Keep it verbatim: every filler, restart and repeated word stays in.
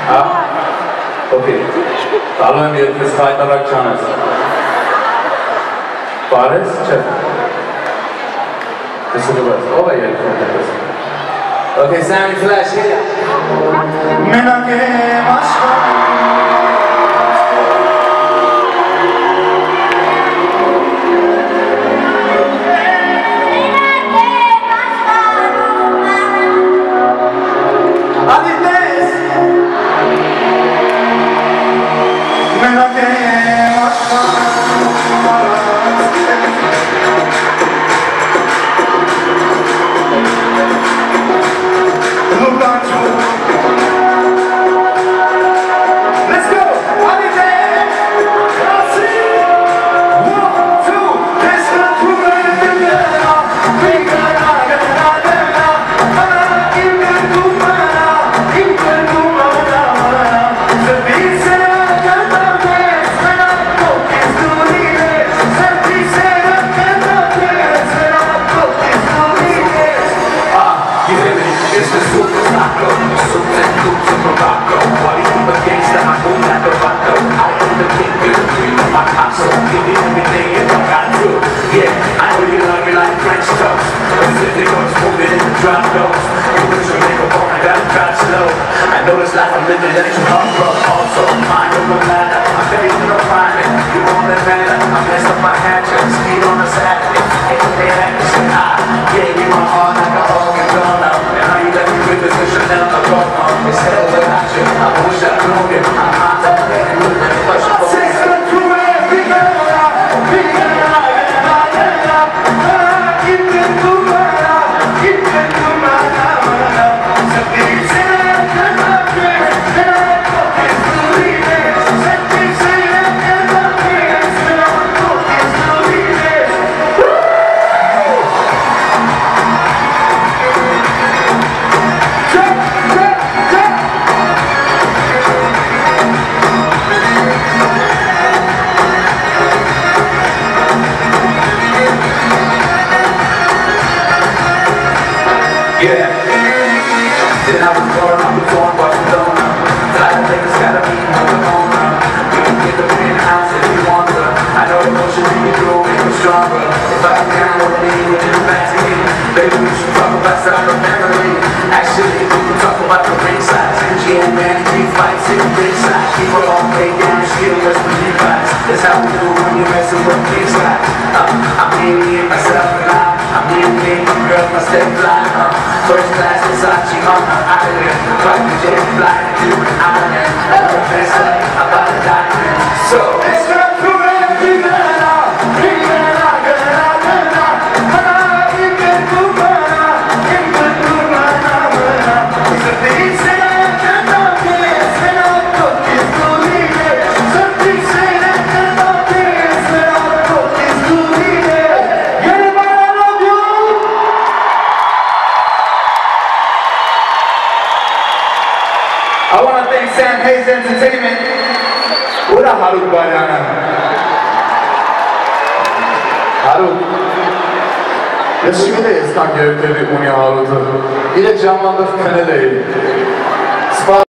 Ah, okay. Talvez me ele faz da rakçanas. Pares, check. This is the best. Oh, yeah. Okay, Sammy Flash here. I know it's like I'm living in a hard road. Also, mind over matter. I'm faith in a private. You want that matter? I messed up my hatchet. Speed on a Saturday. Ain't no day that you say I gave you my heart like a hug and gone out. And how you let me with this with Chanel I brought on. It's hell without you. I wish I'd known you. I'm not that man. You look at the question for me. Yeah. Then I was born, I was born Barcelona. Fly Lakers gotta be on the owner. You can get the penthouse if you want to. I know the motion you can grow, make you stronger. If I can down with me, with you back to me. Baby, we should talk about style of memory. Actually, we can talk about the ring size. M G M, man, G fights in the ring side. Keep it all paid down, still rest with you guys. That's how we do when you're messing with things like uh, I'm in me and myself alive. I'm in me, my girl, my step fly. Uh, First class Versace on the island. Private jet fly to an island. I'm the best life about a diamond. So let's go to every girl. Bring it out, girl, girl, girl. Ah, you can do better. You can do better. It's a big city, and I'm this. And I'm cooking to leave it. It's a big city, and I'm this. And I'm cooking to leave it. Anybody love you? I want to thank Sam Hayes Entertainment. What up, Haruk Bayana? Haruk. Yaşımı da esnak yönetmeni Unya Haruk'u. İle canlandır Kanada'yı.